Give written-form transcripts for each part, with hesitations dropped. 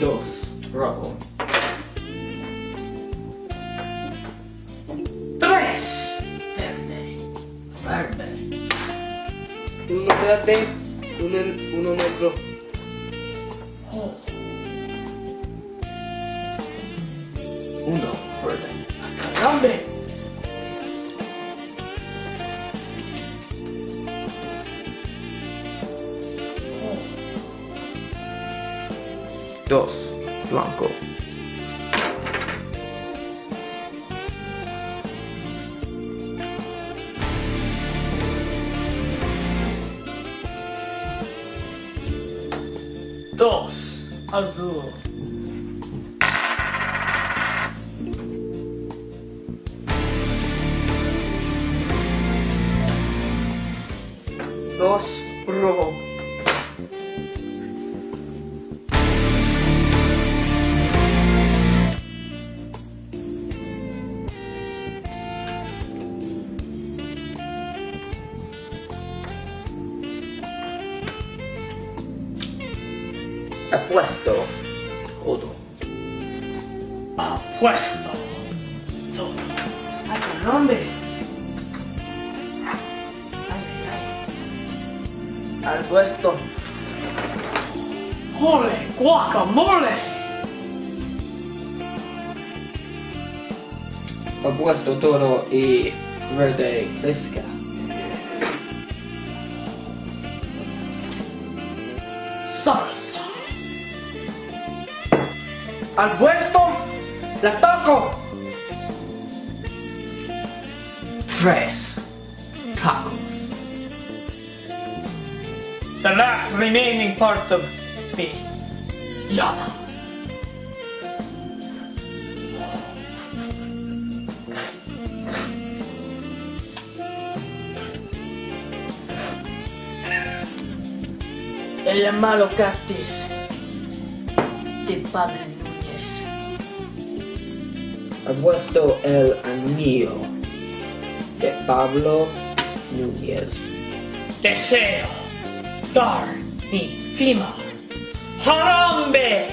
2 rojo, 3 verde, 1 verde, 1 negro. oh, 1 verde, ¡Caramba! 2 blanco, 2 azul. 2 rojo. todo, Apuesto. Todo. ¡Ay, caramba! Al puesto. ¡Ole! ¡Guacamole! apuesto todo y verde fresca, Salsa. Al puesto. La toco. 3 tacos, The last remaining part of me. Llama. El malo cactus de Pablo Núñez. apuesto el anillo de Pablo Núñez, Deseo dar mi firma. ¡Jarambe!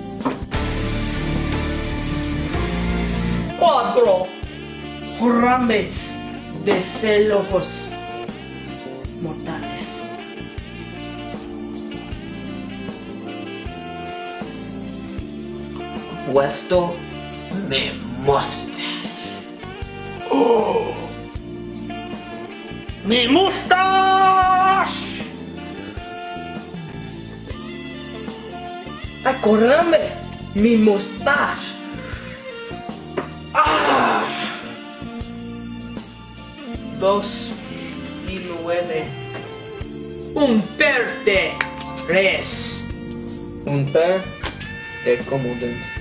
4 jarambes de celojos mortales. apuesto mi mustache, ¡Oh! ¡Mi mustache! ¡Ay, caramba! ¡Mi mustache! ¡Ah! 2 y 9. Un per de res. un par de comodos.